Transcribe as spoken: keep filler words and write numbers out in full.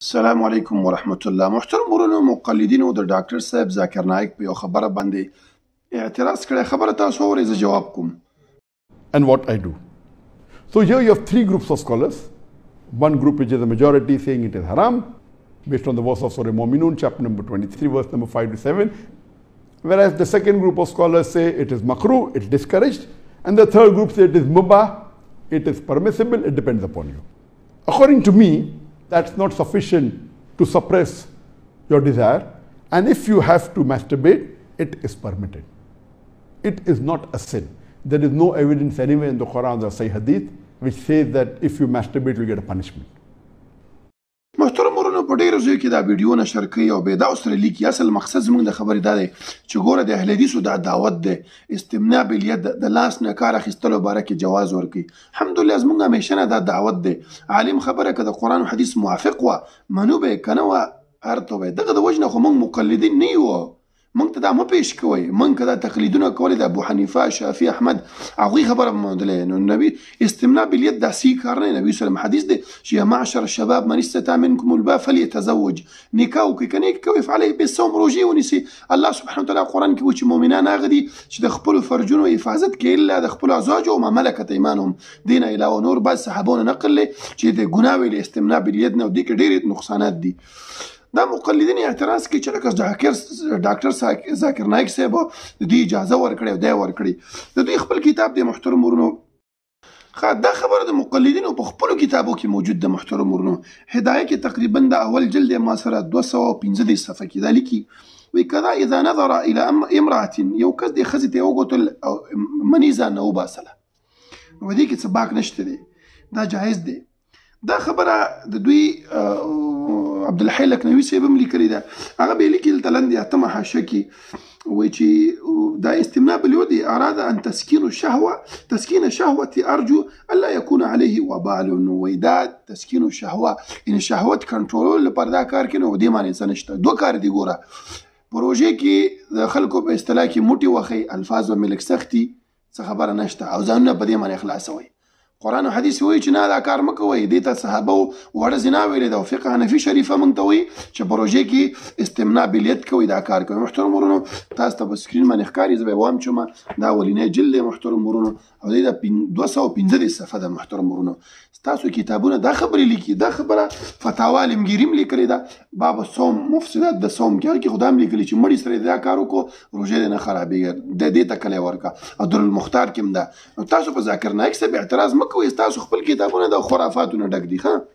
السلام علیکم ورحمت الله. محترم ورونو، مقلدینو د ډاکټر صاحب ذاکر نایک په یو خبره باندې اعتراض کړی. خبره تاسو اورئ، زه جواب کوم. And what I do. So here you have three groups of scholars. One group which is the majority saying it is haram based on the verse of Surah Mu'minun chapter number twenty-three verse number five to seven. Whereas the second group of scholars say it is makruh, it is discouraged. And the third group say it is mubah, it is permissible, it depends upon you. According to me, that's not sufficient to suppress your desire. And if you have to masturbate, it is permitted. It is not a sin. There is no evidence anywhere in the Quran or Sahih Hadith which says that if you masturbate, you get a punishment. محترم ورونو، په ډېرو ځایو کې دا ویډیو نشر کوي او بېداو سره لیکي. اصل مقصد زموږ د خبرې دا دی چې ګوره د اهل حدیثو دا دعوت دی استمناء بالید، د لاس نه کار اخیستلو باره کې جواز ورکوي. الحمدلله زموږ همیشه نه دا دعوت دی. عالم خبره که د قرآن و حدیث موافق وه منو به یې، که نه وه هرته به یې. دغه د وجې نه خو موږ مقلدین نه یو. موږ ته دا مه پیش کوئ. موږ که دا تقلیدونه کولې د ابو حنیفه، شافعي، احمد، هغوی خبره به منودلی. نو نبي استمناء بالید دا صحیح کار نه دی. نبي صلی حدیث دی چې یا معشر الشباب من استطاع منکم الباء فلیتزوج. نکاح وکړي، که نه یې کوي فعلیه بالصوم، روژې ونیسي. الله سبحانه وتعالی قرآن کې وایي چې مؤمنان هغه دي چې د خپلو فرجونو حفاظت کوي الا د خپلو ازواجو وما ملکت ایمانهم. دې نه علاوه نور بعض صحابونه نقل دی چې د ګناه ویلې استمناء بالید نه، او دې کې ډېرې نقصانات دي. دا مقلدین اعتراض کوي چې لکه ډاکټر ذاکر نایک صاحب د دوی اجازه ورکړې او دی ورکړې. د دوی خپل کتاب دی محترم ورونو. دا خبره د مقلدینو په خپلو کتابو کې موجود ده محترم ورونو. هدایه کې تقریبا د اول جلد ما سره دوه سوه او پنځه دېرش صفحه کې دا لیکي. وایي کذا اذا نظر الى امرأة، یو کس دې ښځې ته یې وګوتل مني ځان نه وباسله، نو په دې کې څه باک نشته دی، دا جایز دی. دا خبره د دوی عبدالحی لکنوي صاحب هم لیکلې ده. هغه به یې لیکي دلته لاندې اتمه حاشیه کې وایي چې دا استمناء بالود اراد ان تسکین الشهوه تسکین الشهوه ارجو الا يكون عليه وبال. وایي دا تسکین الشهوه یعنې شهوت کنټرول لپاره دا کار کوي. نو دې معنی څه نشته. دوه کار دي. ګوره پروژې کې د خلکو په اصطلاح کې موټي وخی، الفاظ و ملک سختي، څه خبره نشته، او ځانونه په دې معنی خلاصوي. قرآن و حدیث وایي چې نه دا کار مه کوئ. دې ته صحابه وړه زنا ویلې ده، او فقه حنفي شریفه موږ ته وایي چې پروژې کې استمناء بالید کوئ، دا کار کوئ. محترم ورونو، تاسو ته په سکرین باندې ښکاري، زه به یې وایم چې دا اولنی جلد دی محترم ورونو، او دی د دوه سوه پنځه دېرش صفحه ده محترم ورونو. ستاسو کتابونه دا خبرې لیکي. دا خبره فتاوا علمګیري هم لیکلې ده باب الصوم مفسدات د صوم کې. هغې کې خو دا هم لیکلي چې مړي سره دا کار وکړو روژې دې نه خرابېږي، د دې ته کلی ورکړه. او درالمختار کې هم ده. نو تاسو په ذاکر نایک صاحب اعتراض مه کوئ. ستاسو خپل کتابونه د خرافاتو نه ډک دي. ښه